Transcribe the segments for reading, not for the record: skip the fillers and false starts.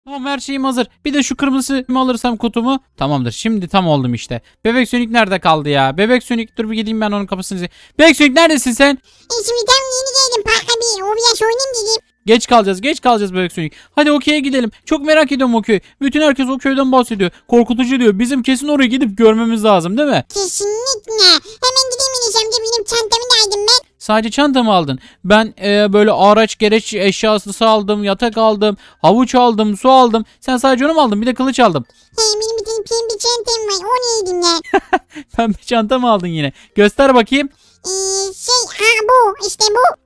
Tamam, her şeyim hazır. Bir de şu kırmızımı alırsam kutumu. Tamamdır. Şimdi tam oldum işte. Bebek Sonic nerede kaldı ya? Bebek Sonic, dur bir gideyim ben onun kapısını. Bebek Sonic neredesin sen? Şimdi tam yeni geldim parka bir biraz oynayayım dedim. Geç kalacağız Bebek Sonic. Hadi okey'e gidelim. Çok merak ediyorum o köy. Bütün herkes o köyden bahsediyor. Korkutucu diyor. Bizim kesin oraya gidip görmemiz lazım, değil mi? Kesinlikle. Hemen gideyim Enes amca, benim çantamı da aldım ben. Sadece çanta mı aldın? Ben böyle araç gereç eşyası aldım, yatak aldım, havuç aldım, su aldım. Sen sadece onu mu aldın? Bir de kılıç aldım. Benim bir tane pembe çantam var, o neydim ya? Pembe çanta mı aldın yine? Göster bakayım. Bu işte bu.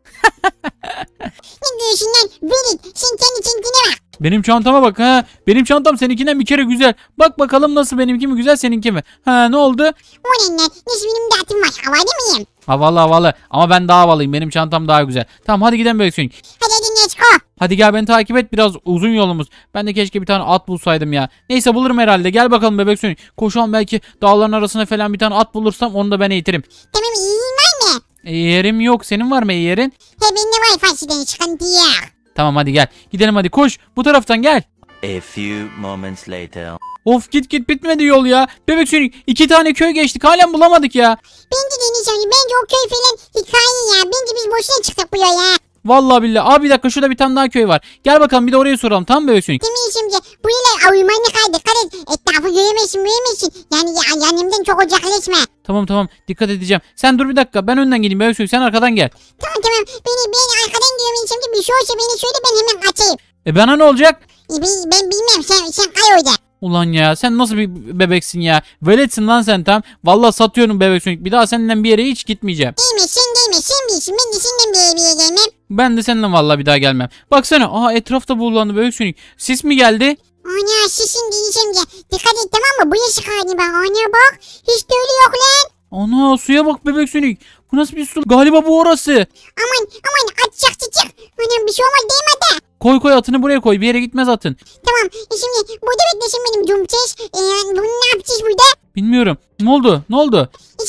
Ne diyorsun lan? Verit, sen kendi çantana bak. Benim çantama bak ha. Benim çantam seninkinden bir kere güzel. Bak bakalım nasıl, benimki mi güzel seninki mi? Ha, ne oldu? O ne lan? Nasıl benim de atım var, havalı mıyım? Havalı ama ben daha havalıyım. Benim çantam daha güzel. Tamam, hadi gidelim Bebek Sonic. Hadi let's go. Hadi gel, beni takip et, biraz uzun yolumuz. Ben de keşke bir tane at bulsaydım ya. Neyse, bulurum herhalde. Gel bakalım Bebek Sonic. Koşalım, belki dağların arasına falan bir tane at bulursam onu da ben eğitirim. Tamam, iyi var mı? Yerim yok. Senin var mı yerin? He bende var fasulyenin sıkıntı yok. Tamam, hadi gel. Gidelim hadi, koş. Bu taraftan gel. A few moments later. Of, git bitmedi yol ya. Bebek Sonic, 2 tane köy geçtik, halen bulamadık ya. Bence de Enes amca, bence o köy falan hikaye ya. Bence biz boşuna çıktık bu yola. Vallahi billahi. Abi bir dakika, şurada bir tane daha köy var. Gel bakalım, bir de oraya soralım, tamam mı Bebek Sonic? Değil mi Enes amca? Bu yola uyumanı kay, dikkat et. Etrafı göremezsin. Yani yanımdan çok uzaklaşma. Tamam, dikkat edeceğim. Sen dur bir dakika, ben önden geleyim Bebek Sonic, sen arkadan gel. Tamam. Ben arkadan gidiyorum Enes amca. Bir şey olsa beni söyle, ben hemen kaçayım. Bana ne olacak? Ben bilmem, sen kay orada. Ulan ya, sen nasıl bir bebeksin ya? Veletsin lan sen tam. Vallahi satıyorum Bebek Sonic. Bir daha seninle bir yere hiç gitmeyeceğim. Değme sen bilsin. Ben de senden bir yere gelmem. Ben de seninle vallahi bir daha gelmem. Baksana, etrafta buğulandı Bebek Sonic. Sis mi geldi? Ana sesin Enes amca. Dikkat et, tamam mı? Bu yaşı galiba. Ana bak. Hiç de öyle yok lan. Ana, suya bak Bebek Sonic. Bu nasıl bir su? Galiba bu orası. Aman atacak çiçek. Anam bir şey olmaz değil mi de? Koy atını buraya koy. Bir yere gitmez atın. Tamam, şimdi burada beklesin benim cumçeş. Bunu ne yapacağız burada? Bilmiyorum. Ne oldu?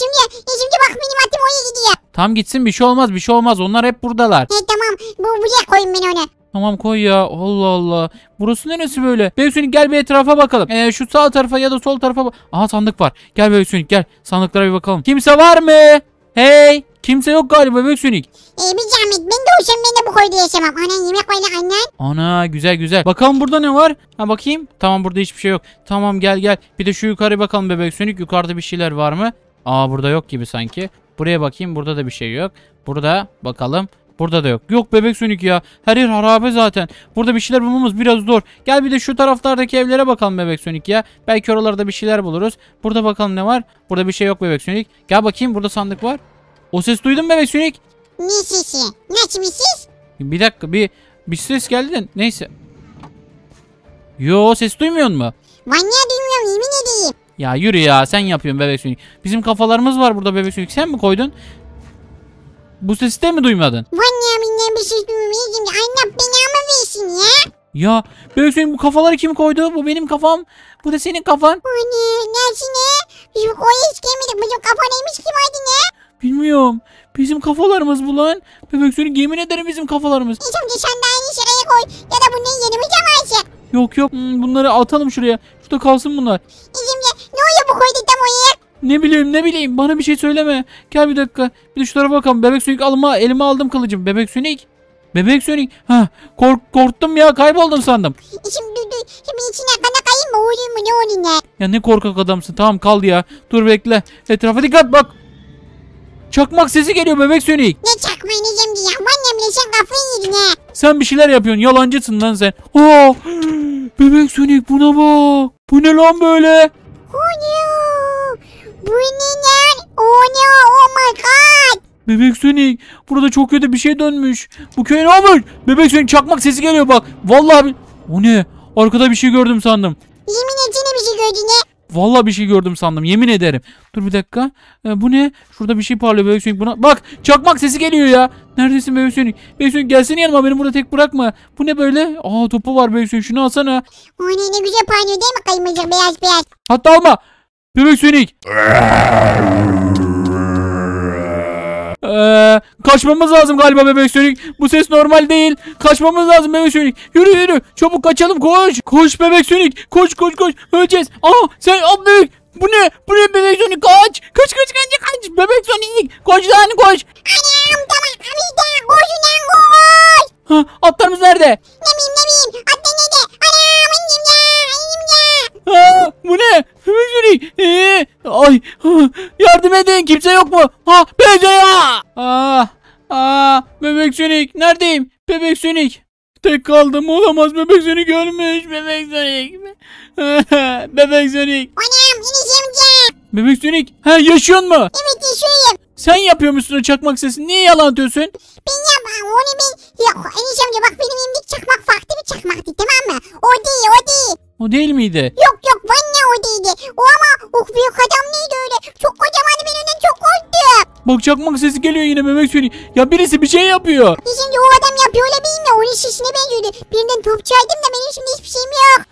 Şimdi bak, benim atım oraya gidiyor. Tam gitsin, bir şey olmaz. Onlar hep buradalar. Tamam, buraya koyayım ben onu. Tamam, koy ya. Allah Allah. Burası neresi böyle? Bebek Sonic, gel bir etrafa bakalım. Şu sağ tarafa ya da sol tarafa bak. Aha, sandık var. Gel Bebek Sonic, gel. Sandıklara bir bakalım. Kimse var mı? Hey! Kimse yok galiba Bebek Sonic. Bir zahmet, ben de olsam ben de bu koyda yaşamam. Anan yemek var lan annen. Ana, güzel. Bakalım burada ne var? Ha, bakayım. Tamam, burada hiçbir şey yok. Tamam, gel. Bir de şu yukarı bakalım Bebek Sonic. Yukarıda bir şeyler var mı? Burada yok gibi sanki. Buraya bakayım, burada da bir şey yok. Burada bakalım. Burada da yok. Yok Bebek Sonic ya. Her yer harabe zaten. Burada bir şeyler bulmamız biraz zor. Gel bir de şu taraflardaki evlere bakalım Bebek Sonic ya. Belki oralarda bir şeyler buluruz. Burada bakalım ne var? Burada bir şey yok Bebek Sonic. Gel bakayım, burada sandık var. O ses duydun mu Bebek Sonic? Ne sesi? Nasıl bir ses? Bir dakika, bir ses geldi de neyse. Yo, ses duymuyor mu? Vallahi duymuyorum, yemin edeyim. Ya yürü ya, sen yapıyorsun Bebek Sonic. Bizim kafalarımız var burada Bebek Sonic. Sen mi koydun? Bu sesi de mi duymadın? Vallahi billahi bir şey duymuyorum. Şimdi Allah belamı versin ya. Ya Bebek Sonic, bu kafaları kim koydu? Bu benim kafam. Bu da senin kafan. Anne neresi ne? Biz bu koya hiç gelmedik. Bizim kafa neymiş ki vardı ne? Bilmiyorum. Bizim kafalarımız bu lan. Bebek Sonic, yemin ederim bizim kafalarımız. Şimdi sen de aynı şuraya koy. Ya da bunun yerimize mi açık? Yok. Bunları atalım şuraya. Şurada kalsın bunlar. Şimdi ne oluyor bu koyda tam oraya? Ne bileyim. Bana bir şey söyleme. Gel bir dakika. Bir de şu tarafa bakalım. Bebek Sonic, elime aldım kılıcım. Bebek Sonic. Korktum ya. Kayboldum sandım. Şimdi içine kana kayayım mı? Olur mu? Ne olur ne? Ya ne korkak adamsın. Tamam, kal ya. Dur, bekle. Etrafa dikkat, bak. Çakmak sesi geliyor Bebek Sonic. Ne çakmayı ne zemdi ya? Annemle sen kafayı yedin ha. Sen bir şeyler yapıyorsun. Yalancısın lan sen. Bebek Sonic, buna bak. Bu ne lan böyle? Bu ne lan? Oh my god. Bebek Sonic, burada çok kötü bir şey dönmüş. Bu köy ne olmuş? Bebek Sonic, çakmak sesi geliyor bak. Vallahi o ne? Arkada bir şey gördüm sandım. Yemin etsene bir şey gördün ne? Vallahi bir şey gördüm sandım, yemin ederim. Dur bir dakika. Bu ne? Şurada bir şey parlıyor Bebek Sonic, buna. Bak, çakmak sesi geliyor ya. Neredesin Bebek Sonic? Bebek Sonic, gelsene yanıma, beni burada tek bırakma. Bu ne böyle? Topu var Bebek Sonic, şunu alsana. O ne güzel parlıyor değil mi kaymacık beyaz. Hatta alma. Bebek Sonic. Kaçmamız lazım galiba bebek Sonic. Bu ses normal değil. Kaçmamız lazım bebek Sonic. Yürü yürü. Çabuk kaçalım koş. Koş bebek Sonic. Koş koş koş. Öleceğiz. Sen bebek. Bu ne? Bu ne bebek Sonic? Kaç. Kaç. Bebek Sonic. Koş lan koş. Anam tamam amca koşun lan koş. Atlarımız nerede? Ne bileyim hatta nerede? Anam annem ya. Bu ne? Bebek Sonic. Ay. Yardım edin. Kimse yok mu? Bebek Sonic. Bebek Sonic. Neredeyim? Bebek Sonic. Tek kaldım. Olamaz. Bebek Sonic ölmüş. Bebek Sonic. Bebek Sonic. Anam Enes amca. Bebek Sonic. Yaşıyor mu? Evet yaşıyorum. Sen yapıyormuşsun o çakmak sesini. Niye yalan atıyorsun? Ben yapmam onu ben. Ya Enes amca bak benim elimdeki çakmak farklı bir çakmaktı tamam mı? O değil. O değil miydi? Yok valla o değildi. O ama o büyük adam neydi öyle? Çok kocamandı ben ondan çok korktum. Bak çakmak sesi geliyor yine Bebek Sonic. Ya birisi bir şey yapıyor. Şimdi o adam yapıyor öyle bilmiyorum. Onun sesine benziyordu. Birinden top çaydım da benim şimdi hiçbir şeyim yok.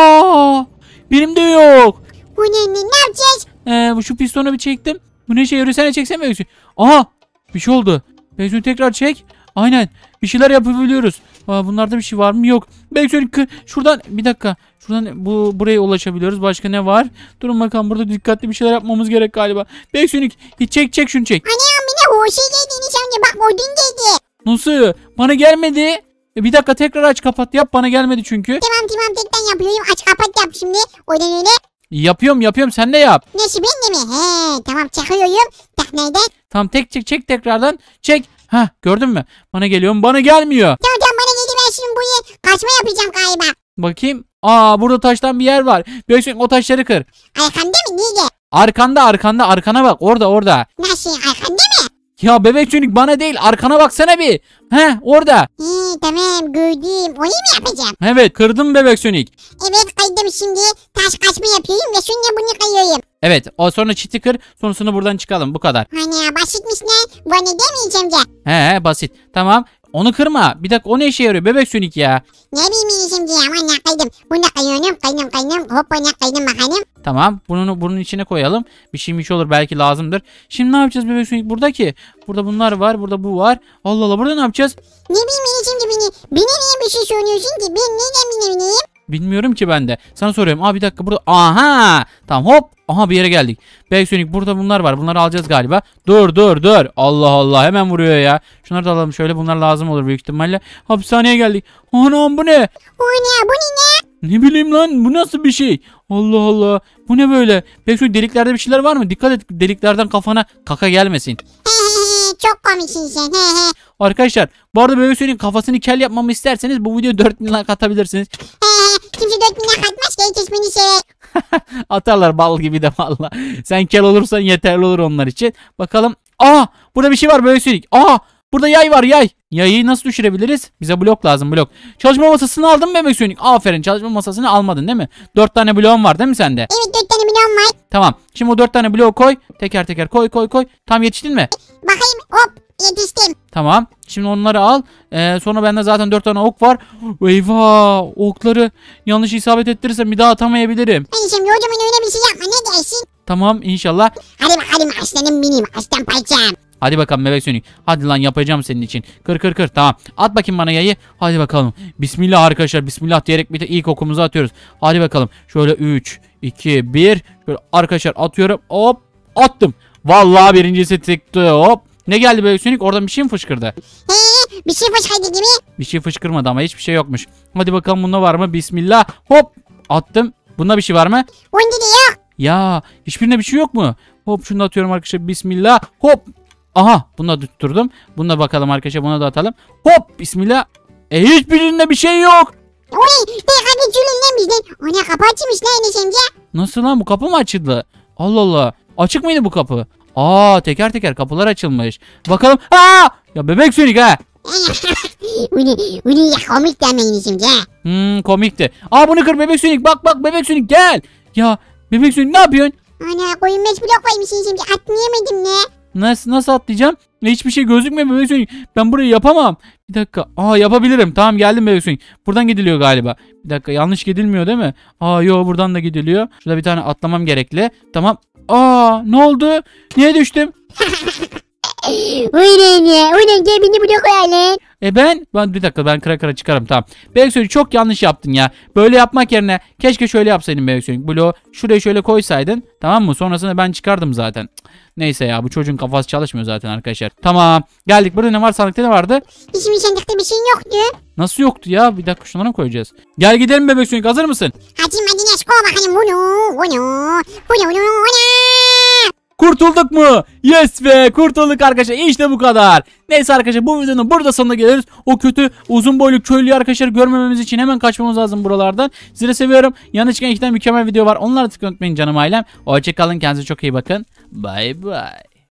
Benim de yok. Bu ne yapacağız? Şu pistonu bir çektim. Bu ne şey yürüsene çeksene Bebek Sonic. Bir şey oldu. Bebek Sonic tekrar çek. Aynen. Bir şeyler yapabiliyoruz. Bunlarda bir şey var mı? Yok. Bebek Sonic şuradan bir dakika. Şuradan buraya ulaşabiliyoruz. Başka ne var? Durun bakalım burada dikkatli bir şeyler yapmamız gerek galiba. Bebek Sonic çek şunu çek. Anam bir de o şey geldi Enes amca bak o dün geldi. Nasıl? Bana gelmedi. Bir dakika tekrar aç kapat yap. Bana gelmedi çünkü. Tamam tekten yapıyorum. Aç kapat yap şimdi. Oradan öyle. Yapıyorum sen de yap. Nasıl ben de mi? Tamam çakıyorum. Tak nereden? Tamam çek tekrardan. Çek. Gördün mü? Bana geliyor mu? Bana gelmiyor. Tamam bana geldi ben şimdi buraya kaçma yapacağım galiba. Bakayım. Burada taştan bir yer var. Bebek Sonic o taşları kır. Arkamda mı? Nerede? Arkana bak orada. Nasıl arkamda mı? Ya Bebek Sonic bana değil arkana baksana bir. Orada. Tamam gördüm. Onu mu yapacağım? Evet kırdım Bebek Sonic. Evet kaydım şimdi. Taş kaçma yapıyorum ve şimdi bunu kayıyorum. Evet o sonra çiti kır sonrasında buradan çıkalım bu kadar. Hani basitmiş ne? Bana demeyeceğim de. Basit. Tamam. Onu kırma. Bir dakika o ne işe yarıyor Bebek Sonic ya. Ne bileyim şimdi ya aman kaydım. Bunu da kayıyorum kaydım. Hop bana kaydım bakalım. Tamam. Bunun içine koyalım. Bir şey olur belki lazımdır. Şimdi ne yapacağız Bebek Sonic burada ki? Burada bunlar var. Burada bu var. Allah Allah burada ne yapacağız? Ne bileyim şimdi beni. Beni niye bir şey söylüyorsun ki? Ben neden bileyim? Bilmiyorum ki ben de. Sana soruyorum. Bir dakika burada. Tamam hop. Bir yere geldik. Bebek Sonic burada bunlar var. Bunları alacağız galiba. Dur. Allah hemen vuruyor ya. Şunları da alalım şöyle. Bunlar lazım olur büyük ihtimalle. Hapishaneye geldik. Anam bu ne? Bu ne? Ne bileyim lan bu nasıl bir şey? Allah. Bu ne böyle? Bebek Sonic deliklerde bir şeyler var mı? Dikkat et deliklerden kafana kaka gelmesin. Çok komiksin sen. Arkadaşlar bu arada Bebek Sonic'in kafasını kel yapmamı isterseniz bu videoya 4000 like atabilirsiniz. Kimse 4000 like atmaz ki herkes beni sever. Atarlar bal gibi de valla. Sen kel olursan yeterli olur onlar için. Bakalım. Burada bir şey var Bebek Sonic. Burada yay var yay. Yayı nasıl düşürebiliriz? Bize blok lazım blok. Çalışma masasını aldın mı Bebek Sonic? Aferin çalışma masasını almadın değil mi? 4 tane bloğun var değil mi sende? Evet 4 tane bloğum var. Tamam. Şimdi o 4 tane bloğu koy. Teker koy. Tam yetiştin mi? Bakayım hop yetiştim. Tamam. Şimdi onları al. Sonra bende zaten 4 tane ok var. Eyvah. Okları yanlış isabet ettirirsem bir daha atamayabilirim. Ben şimdi o zaman öyle bir şey yapma ne dersin? Tamam inşallah. Hadi bakalım aslanım benim aslan parçam. Hadi bakalım Bebek Sonic. Hadi lan yapacağım senin için. Kır. Tamam. At bakayım bana yayı. Hadi bakalım. Bismillah arkadaşlar. Bismillah diyerek bir de ilk okumuzu atıyoruz. Hadi bakalım. Şöyle 3, 2, 1. Şöyle arkadaşlar atıyorum. Hop. Attım. Vallahi birincisi çıktı. Hop. Ne geldi Bebek Sonic? Oradan bir şey mi fışkırdı? Bir şey fışkırdı gibi. Bir şey fışkırmadı ama hiçbir şey yokmuş. Hadi bakalım bunda var mı? Bismillah. Hop. Attım. Bunda bir şey var mı? Onda da yok. Ya hiçbirinde bir şey yok mu? Hop şunu da atıyorum arkadaşlar. Bismillah. Hop. Bunu da tutturdum. Bunu da bakalım arkadaşlar. Bunu da atalım. Hop. Bismillah. Hiçbirinde bir şey yok. O ne? Kapı çürülün bizden. O ne kapı açmış lan Enes amca. Nasıl lan bu kapı mı açıldı? Allah. Açık mıydı bu kapı? Teker kapılar açılmış. Bakalım. Ya Bebek Sonic ha. Bunu ya komik deme Enes amca. Komikti. Bunu kır Bebek Sonic. Bak Bebek Sonic gel. Ya Bebek Sonic ne yapıyorsun? Ana koyun 5 blok koymuş Enes amca. Atlayamadım ne? Nasıl atlayacağım? Hiçbir şey gözükmüyor Bebek Sonic. Ben burayı yapamam. Bir dakika. Yapabilirim. Tamam geldim Bebek Sonic. Buradan gidiliyor galiba. Bir dakika yanlış gidilmiyor değil mi? Yo buradan da gidiliyor. Şurada bir tane atlamam gerekli. Tamam. Ne oldu? Niye düştüm? Ulan ya. Ulan gel beni buraya koyalım. Ben bir dakika ben kıra çıkarım tamam. Bebek Sonic çok yanlış yaptın ya. Böyle yapmak yerine keşke şöyle yapsaydın Bebek Sonic. Bloğu şuraya şöyle koysaydın. Tamam mı? Sonrasında ben çıkardım zaten. Neyse ya bu çocuğun kafası çalışmıyor zaten arkadaşlar. Tamam geldik. Burada ne var, sandıkta ne vardı? Hiçbir sandıkta bir şey yoktu. Nasıl yoktu ya? Bir dakika şunlara mı koyacağız? Gel gidelim Bebek Sonic, hazır mısın? Hadi Enes koy bakalım bunu. Kurtulduk mu? Yes be, kurtulduk arkadaşlar, işte bu kadar. Neyse arkadaşlar bu videonun burada sonuna geliriz. O kötü uzun boylu köylü arkadaşlar görmememiz için hemen kaçmamız lazım buralardan. Sizleri seviyorum. Yanına çıkan 2 tane mükemmel video var. Onları tıklamayı unutmayın canım ailem. Hoşçakalın, kendinize çok iyi bakın. Bye bye.